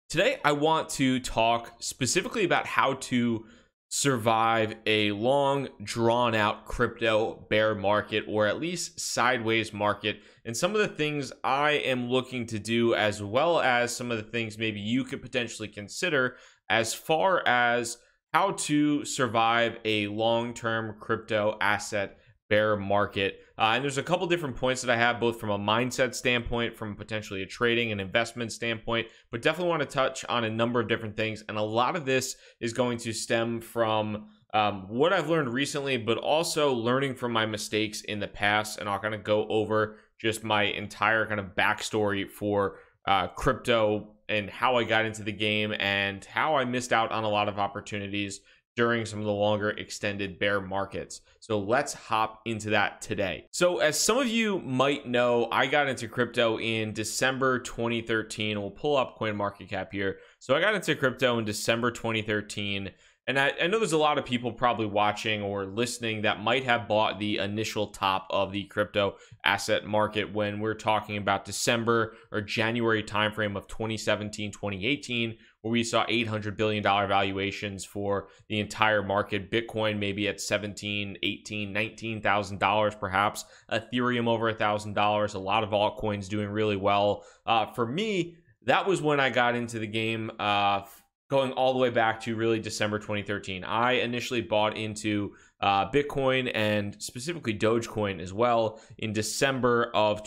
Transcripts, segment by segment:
Today, I want to talk specifically about how to survive a long, drawn out crypto bear market, or at least sideways market, and some of the things I am looking to do, as well as some of the things maybe you could potentially consider as far as how to survive a long-term crypto asset bear market. And there's a couple different points that I have, both from a mindset standpoint, from potentially a trading and investment standpoint, but definitely want to touch on a number of different things. And a lot of this is going to stem from what I've learned recently, but also learning from my mistakes in the past. And I'll kind of go over just my entire kind of backstory for crypto and how I got into the game and how I missed out on a lot of opportunities during some of the longer extended bear markets. So let's hop into that today. So as some of you might know, I got into crypto in December 2013. We'll pull up CoinMarketCap here. So I got into crypto in December 2013. And I know there's a lot of people probably watching or listening that might have bought the initial top of the crypto asset market when we're talking about December or January timeframe of 2017, 2018, where we saw $800 billion valuations for the entire market. Bitcoin maybe at $17,000, $18,000, $19,000 perhaps. Ethereum over $1,000. A lot of altcoins doing really well. For me, that was when I got into the game. Going all the way back to really December 2013. I initially bought into Bitcoin and specifically Dogecoin as well in December of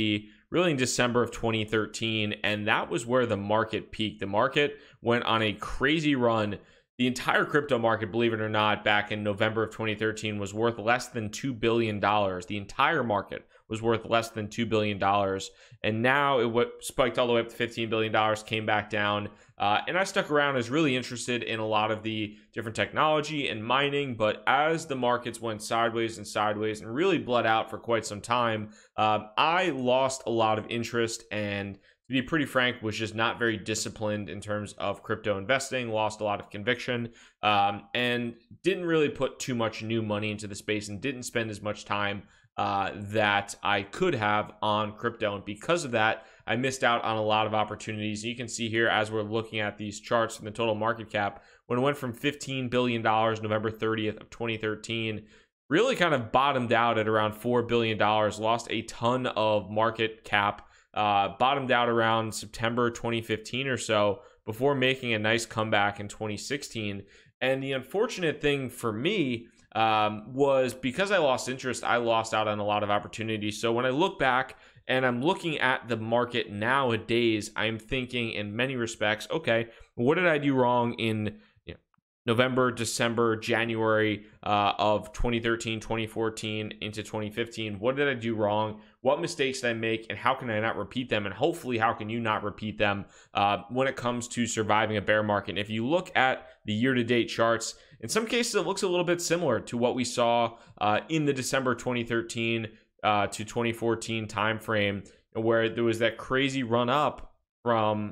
2013. And that was where the market peaked. The market went on a crazy run. The entire crypto market, believe it or not, back in November of 2013 was worth less than $2 billion. The entire market was worth less than $2 billion. And now it spiked all the way up to $15 billion, came back down. And I stuck around, as really interested in a lot of the different technology and mining. But as the markets went sideways and really bled out for quite some time, I lost a lot of interest, and to be pretty frank, was just not very disciplined in terms of crypto investing, lost a lot of conviction, and didn't really put too much new money into the space and didn't spend as much time that I could have on crypto. And because of that, I missed out on a lot of opportunities. You can see here, as we're looking at these charts from the total market cap, when it went from $15 billion November 30th of 2013, really kind of bottomed out at around $4 billion, lost a ton of market cap, bottomed out around September 2015 or so, before making a nice comeback in 2016. And the unfortunate thing for me was, because I lost interest, I lost out on a lot of opportunities. So when I look back and I'm looking at the market nowadays, I'm thinking in many respects, okay, what did I do wrong in November, December, January of 2013, 2014 into 2015? What did I do wrong? What mistakes did I make, and how can I not repeat them? And hopefully, how can you not repeat them when it comes to surviving a bear market? And if you look at the year-to-date charts, in some cases, it looks a little bit similar to what we saw in the December 2013 to 2014 timeframe, where there was that crazy run up from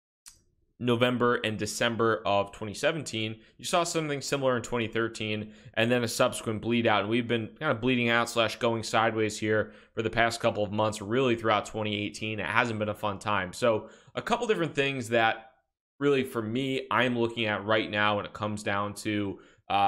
November and December of 2017. You saw something similar in 2013, and then a subsequent bleed out. And we've been kind of bleeding out / going sideways here for the past couple of months, really throughout 2018. It hasn't been a fun time. So a couple different things that really, for me, I'm looking at right now when it comes down to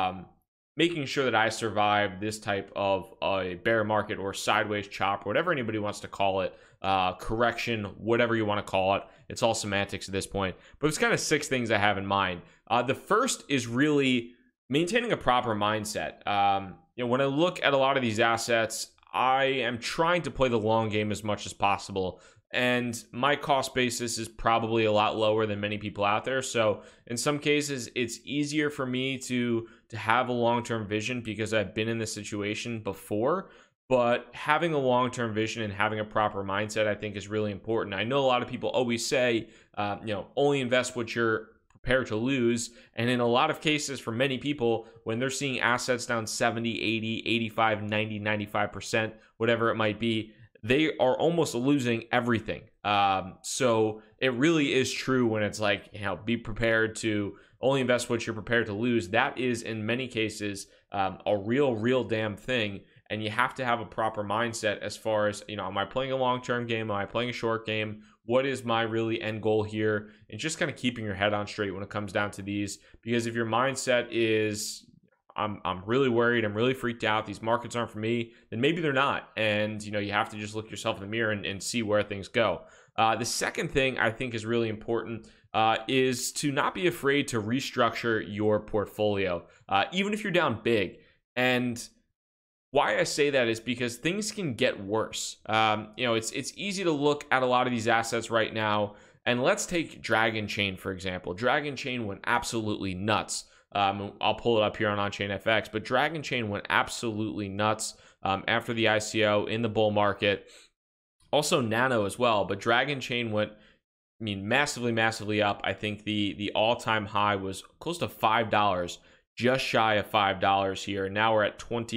making sure that I survive this type of a bear market or sideways chop, whatever anybody wants to call it, correction, whatever you want to call it. It's all semantics at this point. But it's kind of 6 things I have in mind. The first is really maintaining a proper mindset. When I look at a lot of these assets, I am trying to play the long game as much as possible. And my cost basis is probably a lot lower than many people out there. So in some cases, it's easier for me to have a long-term vision because I've been in this situation before. But having a long-term vision and having a proper mindset, I think, is really important. I know a lot of people always say, only invest what you're prepared to lose. And in a lot of cases, for many people, when they're seeing assets down 70, 80, 85, 90, 95%, whatever it might be, they are almost losing everything. So it really is true when it's like, be prepared to only invest what you're prepared to lose. That is, in many cases, a real damn thing. And you have to have a proper mindset as far as, am I playing a long-term game? Am I playing a short game? what is my really end goal here, and just kind of keeping your head on straight when it comes down to these. Because if your mindset is I'm really worried, I'm really freaked out, these markets aren't for me, then maybe they're not. And you have to just look yourself in the mirror and see where things go. The second thing I think is really important is to not be afraid to restructure your portfolio, even if you're down big. And why I say that is because things can get worse. It's easy to look at a lot of these assets right now, and let's take Dragon Chain, for example. Dragon Chain went absolutely nuts. I'll pull it up here on OnChain FX, but Dragon Chain went absolutely nuts after the ICO in the bull market. Also Nano as well, but Dragon Chain went, massively up. I think the all-time high was close to $5, just shy of $5 here. Now we're at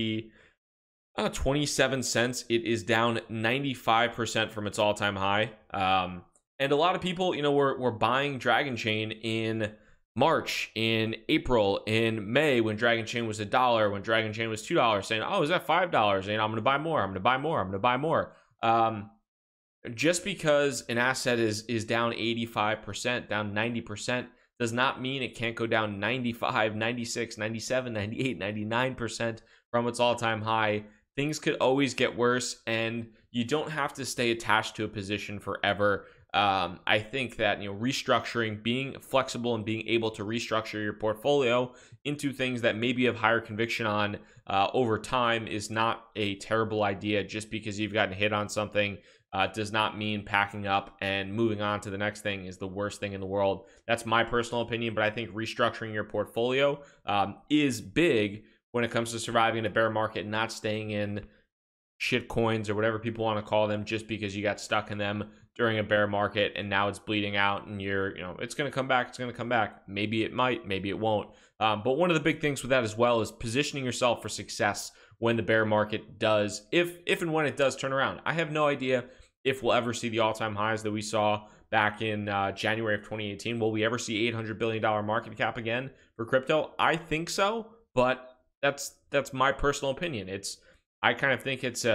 27 cents. It is down 95% from its all-time high. And a lot of people, were buying Dragon Chain in March, in April, in May, when Dragon Chain was $1, when Dragon Chain was $2, saying, oh, is that $5? And I'm going to buy more. I'm going to buy more. I'm going to buy more. Just because an asset is down 85%, down 90%, does not mean it can't go down 95, 96, 97, 98, 99% from its all-time high. Things could always get worse, and you don't have to stay attached to a position forever. I think that restructuring, being flexible and being able to restructure your portfolio into things that maybe have higher conviction on over time is not a terrible idea. Just because you've gotten hit on something does not mean packing up and moving on to the next thing is the worst thing in the world. That's my personal opinion, but I think restructuring your portfolio is big when it comes to surviving in a bear market and not staying in shit coins or whatever people want to call them just because you got stuck in them during a bear market and now it's bleeding out and it's going to come back. It's going to come back. Maybe it might, maybe it won't. But one of the big things with that as well is positioning yourself for success when the bear market does, if and when it does turn around. I have no idea if we'll ever see the all-time highs that we saw back in January of 2018. Will we ever see $800 billion market cap again for crypto? I think so, but that's my personal opinion. I kind of think it's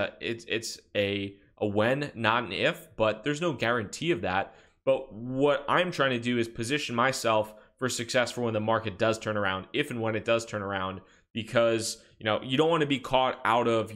a when, not an if, but there's no guarantee of that. But what I'm trying to do is position myself for success for when the market does turn around, if and when it does turn around, because you don't want to be caught out of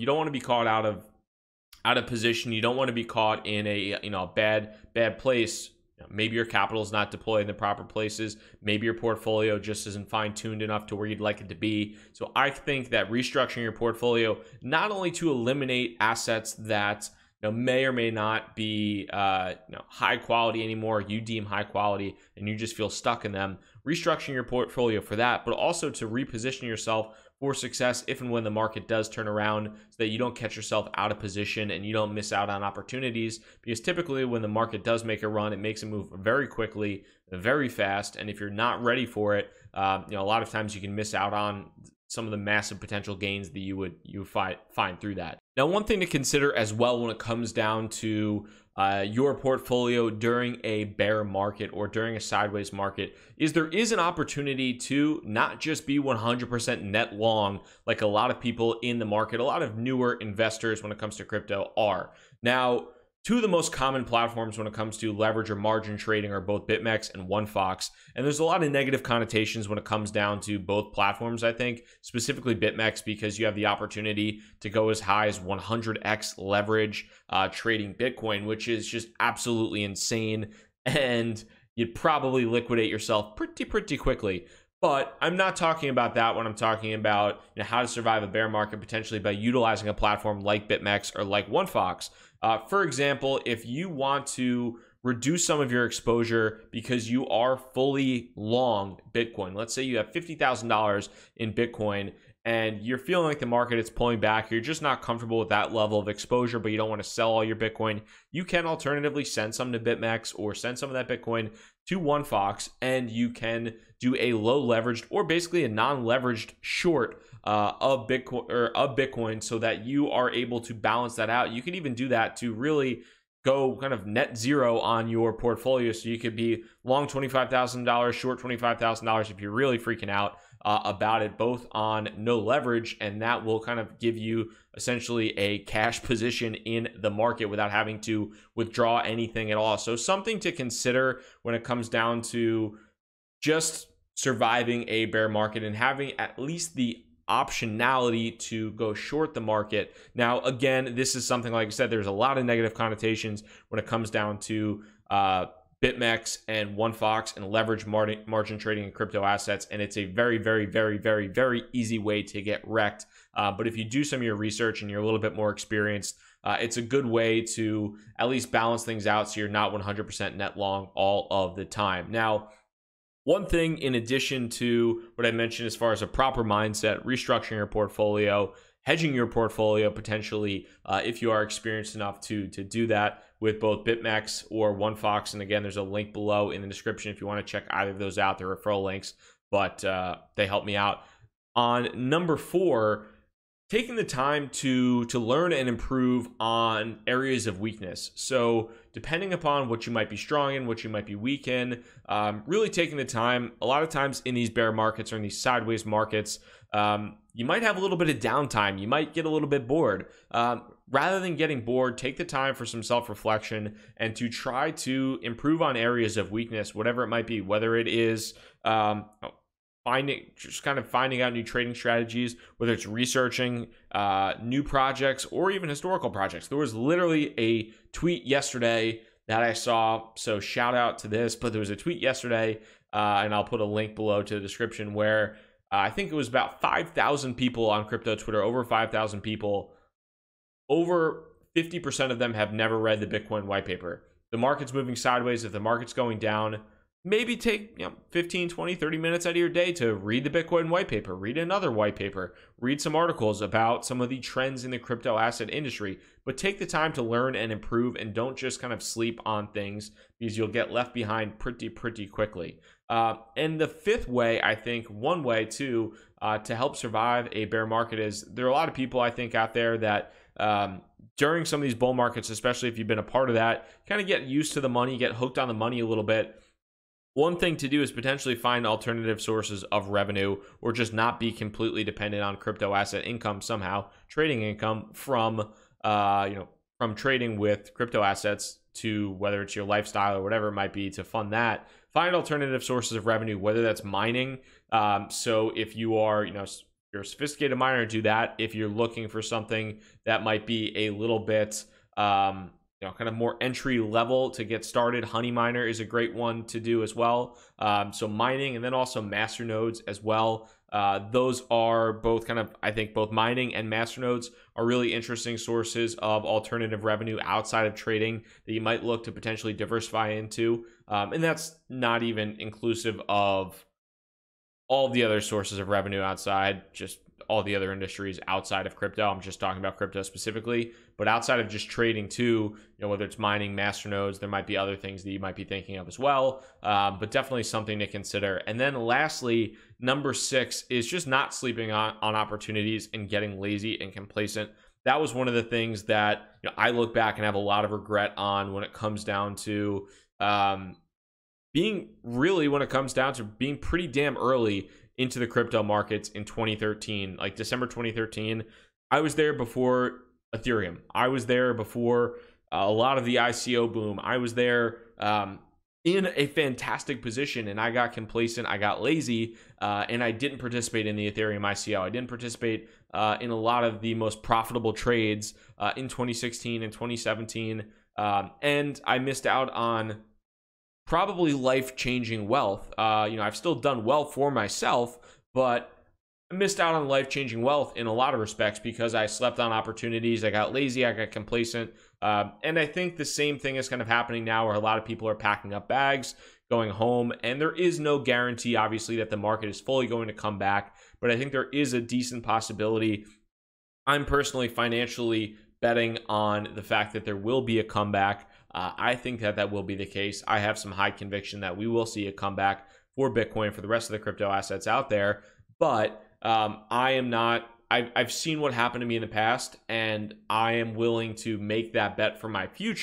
position. You don't want to be caught in a bad place. Maybe your capital is not deployed in the proper places. Maybe your portfolio just isn't fine-tuned enough to where you'd like it to be. So I think that restructuring your portfolio, not only to eliminate assets that may or may not be high quality anymore, you deem high quality and you just feel stuck in them, restructuring your portfolio for that, but also to reposition yourself for success if and when the market does turn around, so that you don't catch yourself out of position and you don't miss out on opportunities. Because typically when the market does make a run, it makes a move very quickly, very fast, and if you're not ready for it, a lot of times you can miss out on some of the massive potential gains that you would find through that. Now, one thing to consider as well when it comes down to your portfolio during a bear market or during a sideways market is there is an opportunity to not just be 100% net long like a lot of people in the market, a lot of newer investors when it comes to crypto are. Now, two of the most common platforms when it comes to leverage or margin trading are both BitMEX and OneFox. And there's a lot of negative connotations when it comes down to both platforms, I think, specifically BitMEX, because you have the opportunity to go as high as 100x leverage trading Bitcoin, which is just absolutely insane. And you'd probably liquidate yourself pretty quickly. But I'm not talking about that when I'm talking about how to survive a bear market potentially by utilizing a platform like BitMEX or like OneFox. For example, if you want to reduce some of your exposure because you are fully long Bitcoin, let's say you have $50,000 in Bitcoin and you're feeling like the market is pulling back, you're just not comfortable with that level of exposure, but you don't want to sell all your Bitcoin, you can alternatively send some to BitMEX or send some of that Bitcoin to OneFox, and you can do a low leveraged or basically a non-leveraged short of Bitcoin so that you are able to balance that out. You can even do that to really go kind of net zero on your portfolio, so you could be long $25,000, short $25,000 if you're really freaking out about it, both on no leverage, and that will kind of give you essentially a cash position in the market without having to withdraw anything at all. So something to consider when it comes down to just surviving a bear market and having at least the optionality to go short the market. Now, again, this is something, like I said, there's a lot of negative connotations when it comes down to BitMEX and OneFox and leverage margin trading in crypto assets, and it's a very, very, very, very, very easy way to get wrecked. But if you do some of your research and you're a little bit more experienced, it's a good way to at least balance things out so you're not 100% net long all of the time. Now, one thing in addition to what I mentioned as far as a proper mindset, restructuring your portfolio, hedging your portfolio potentially, if you are experienced enough to do that with both BitMEX or OneFox. And again, there's a link below in the description if you want to check either of those out. They're referral links, but they help me out. On number 4, taking the time to learn and improve on areas of weakness. So depending upon what you might be strong in, what you might be weak in, really taking the time. A lot of times in these bear markets or in these sideways markets, you might have a little bit of downtime. You might get a little bit bored. Rather than getting bored, take the time for some self-reflection and to try to improve on areas of weakness, whatever it might be, whether it is finding out new trading strategies, whether it's researching new projects or even historical projects. There was literally a tweet yesterday that I saw, so shout out to this, but there was a tweet yesterday, and I'll put a link below to the description, where I think it was about 5,000 people on crypto Twitter, over 5,000 people. Over 50% of them have never read the Bitcoin white paper. The market's moving sideways. If the market's going down, maybe take 15, 20, 30 minutes out of your day to read the Bitcoin white paper, read another white paper, read some articles about some of the trends in the crypto asset industry, but take the time to learn and improve, and don't just kind of sleep on things, because you'll get left behind pretty quickly. And the 5th way, I think, one way to help survive a bear market is, there are a lot of people I think out there that during some of these bull markets, especially if you've been a part of that, kind of get used to the money, get hooked on the money a little bit. One thing to do is potentially find alternative sources of revenue, or just not be completely dependent on crypto asset income somehow, trading income from from trading with crypto assets, to whether it's your lifestyle or whatever it might be, to fund that. Find alternative sources of revenue, whether that's mining. So if you are, you're a sophisticated miner, do that. If you're looking for something that might be a little bit kind of more entry level to get started, HoneyMiner is a great one to do as well. So mining, and then also masternodes as well. Those are both I think both mining and masternodes are really interesting sources of alternative revenue outside of trading that you might look to potentially diversify into. And that's not even inclusive of all the other sources of revenue outside, just all the other industries outside of crypto. I'm just talking about crypto specifically, but outside of just trading too, whether it's mining, masternodes, there might be other things that you might be thinking of as well, but definitely something to consider. And then lastly, number 6 is just not sleeping on opportunities and getting lazy and complacent. That was one of the things that I look back and have a lot of regret on when it comes down to being pretty damn early into the crypto markets in 2013, like December 2013. I was there before Ethereum. I was there before a lot of the ICO boom. I was there in a fantastic position, and I got complacent. I got lazy, and I didn't participate in the Ethereum ICO. I didn't participate in a lot of the most profitable trades in 2016 and 2017, and I missed out on probably life-changing wealth. I've still done well for myself, but I missed out on life-changing wealth in a lot of respects because I slept on opportunities. I got lazy, I got complacent. And I think the same thing is kind of happening now, where a lot of people are packing up bags, going home, and there is no guarantee, obviously, that the market is fully going to come back, but I think there is a decent possibility. I'm personally financially betting on the fact that there will be a comeback. I think that will be the case. I have some high conviction that we will see a comeback for Bitcoin, for the rest of the crypto assets out there. But I've seen what happened to me in the past, and I am willing to make that bet for my future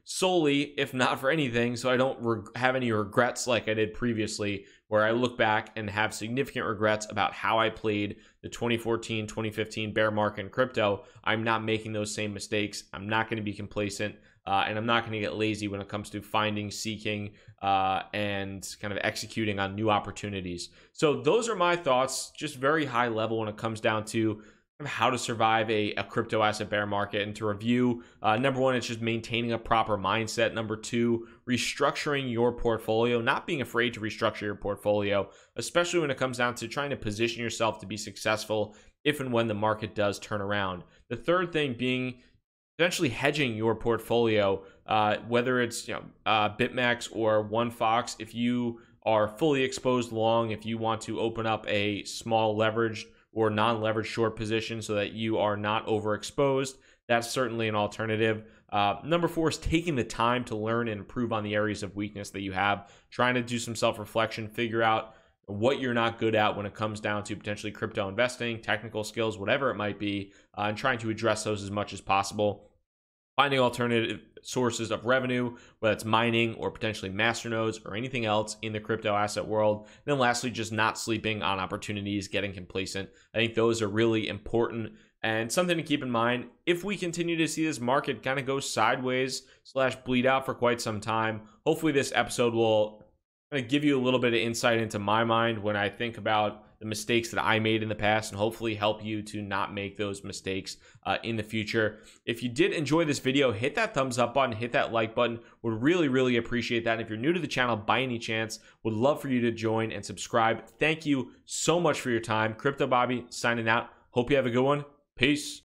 solely, if not for anything, so I don't have any regrets like I did previously, where I look back and have significant regrets about how I played the 2014, 2015 bear market in crypto. I'm not making those same mistakes. I'm not going to be complacent, and I'm not going to get lazy when it comes to finding, seeking, and kind of executing on new opportunities. So those are my thoughts, just very high level when it comes down to how to survive a crypto asset bear market. And to review, number one, it's just maintaining a proper mindset. Number two, restructuring your portfolio, not being afraid to restructure your portfolio, especially when it comes down to trying to position yourself to be successful if and when the market does turn around. The third thing being eventually hedging your portfolio, whether it's BitMEX or OneFox. If you are fully exposed long, if you want to open up a small leveraged or non-leveraged short position so that you are not overexposed, that's certainly an alternative. Number four is taking the time to learn and improve on the areas of weakness that you have, trying to do some self-reflection, figure out what you're not good at when it comes down to potentially crypto investing, technical skills, whatever it might be, and trying to address those as much as possible. Finding alternative sources of revenue, whether it's mining or potentially masternodes or anything else in the crypto asset world. And then lastly, just not sleeping on opportunities, getting complacent. I think those are really important and something to keep in mind. If we continue to see this market kind of go sideways / bleed out for quite some time, hopefully this episode will kind of give you a little bit of insight into my mind when I think about the mistakes that I made in the past, and hopefully help you to not make those mistakes in the future. If you did enjoy this video, hit that thumbs up button, hit that like button. Would really appreciate that. And if you're new to the channel by any chance, would love for you to join and subscribe. Thank you so much for your time. Crypto Bobby signing out. Hope you have a good one. Peace.